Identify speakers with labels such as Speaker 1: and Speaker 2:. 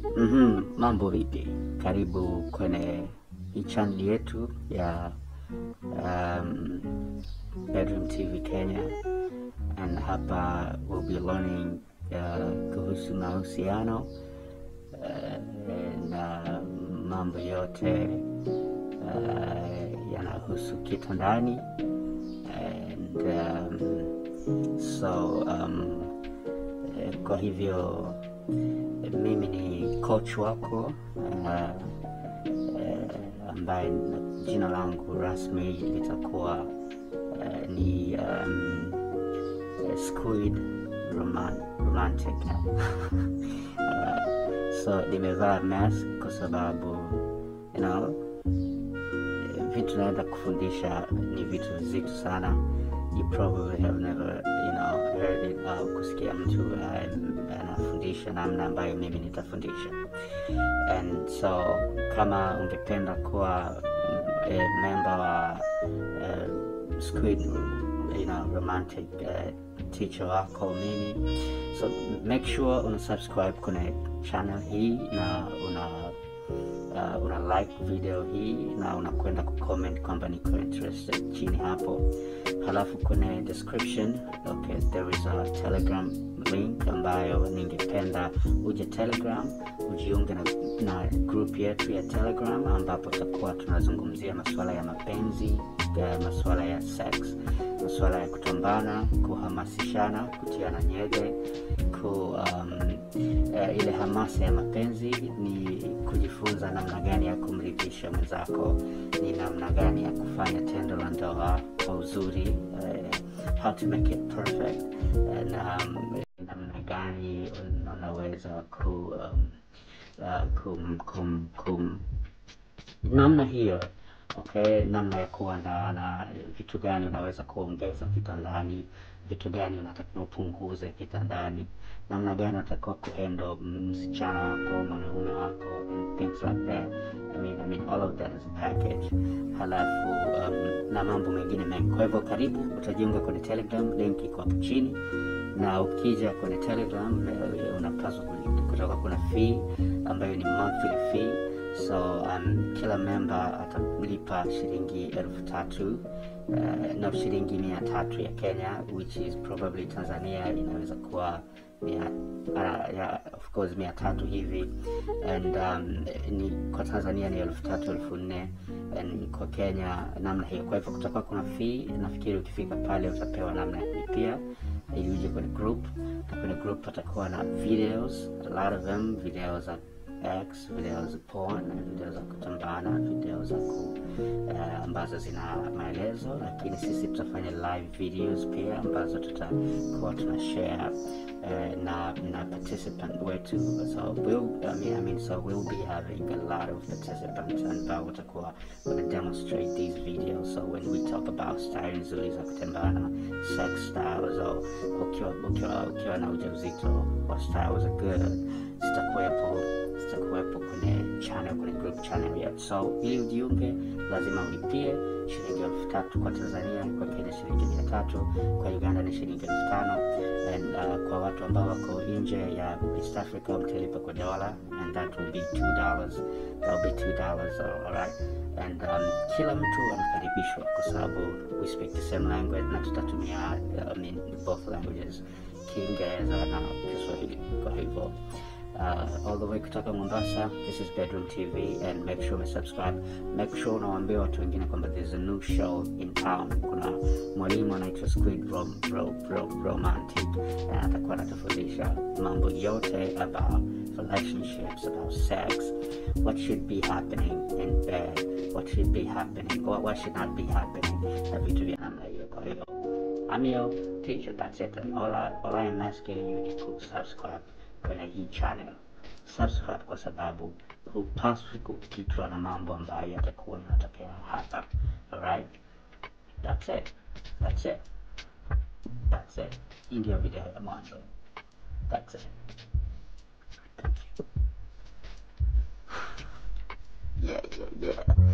Speaker 1: Mambo vipi? Karibu kwenye hii channel yetu ya Bedroom TV Kenya, and hapa we'll be learning kuhusu mahusiano na mambo yote yanahusu kitandani, and kwa hivyo mimi ni coach wako ambaye jina langu rasmi litakuwa ni Squid Romantic. So nimevaa mask kwa sababu vitu naenda kufundisha ni vitu vizito sana. You probably have never heard it au kusikia mtu anafundisha namna ambayo mimi nitafundisha. And so kama ungependa kuwa member wa Squid Romantic teacher wako mimi, so make sure una subscribe kwenye channel hii na una like video hii na unakwenda kucomment kwamba niko interested chini hapo. Halafu kwenye description, there is a Telegram link ambayo ningependa uje Telegram, ujiunge na group yetu ya Telegram, ambapo tutakuwa tunazungumzia masuala ya mapenzi, masuala ya sex, masuala ya kutombana, kuhamasishana, kutiana nyege, ile hamasa ya mapenzi ni kujifunza namna gani ya kumridhisha mwenzako, ni namna gani ya kufanya tendo la ndoa kwa uzuri, how to make it perfect, na namna gani unaweza namna hiyo, namna ya kuwa na vitu gani unaweza kuongeza kitandani, vitu gani unatakiwa upunguze kitandani, namna gani unatakiwa kuhandle msichana wako, mwanaume wako, and things like that. I mean all of that is a package. Halafu na mambo mengine mengi. Kwa hivyo karibu, utajiunga kwenye Telegram, link iko hapo chini, na ukija kwenye Telegram unapaswa kutoka kuna fee ambayo ni monthly fee. So kila member atalipa shilingi 3,000 na shilingi 300 ya Kenya, which is probably Tanzania inaweza kuwa of course 300 hivi, and ni kwa Tanzania ni 3,000 4,000, and kwa Kenya namna hiyo. Kwa hivyo kutakuwa kuna fee. Nafikiri ukifika pale utapewa namna ya kulipia ili uje kwenye group, na kwenye group patakuwa na videos, a lot of them, videos za X, video za porn, video za kutambana, video za ambazo zina maelezo, lakini sisi tutafanya live videos pia ambazo tutakuwa tunashare na participant wetu. So we'll be having a lot of participants ambao watakuwa wana demonstrate these videos. So when we talk about style nzuri za kutambana, sex styles, au ukiwa na ujauzito, what styles are good, zitakuwepo kwenye channel, kwenye group channel yetu. So ili ujiunge lazima ulipie shilingi 3,000 kwa Tanzania, kwa Kenya shilingi 300, kwa Uganda ni shilingi 5,000, and kwa watu ambao wako nje ya East Africa mtalipa kwa dola, and that will be $2. That will be $2, alright. And kila mtu anakaribishwa kwa sababu we speak the same language, na tutatumia both languages, Kiingereza na Kiswahili. Kwa hivyo all the way kutoka Mombasa, this is Bedroom TV, and make sure you subscribe. Make sure unawaambia watu wengine kwamba there's a new show in town. Kuna mwalimu anaitwa Squid Romantic, and atakuwa anatufundisha mambo yote about relationships, about sex, what should be happening in bed, what should be happening, what should not be happening, na vitu vya namna hiyo. Kwa hiyo I'm your teacher, that's it. All I am asking you is to subscribe kwenye hii channel. Subscribe kwa sababu hupaswi kupitwa na mambo ambayo yatakuwa yanatokea hapa. Alright? That's it. Hii ndio video ya mwanzo. That's it. Thank you. Yeah.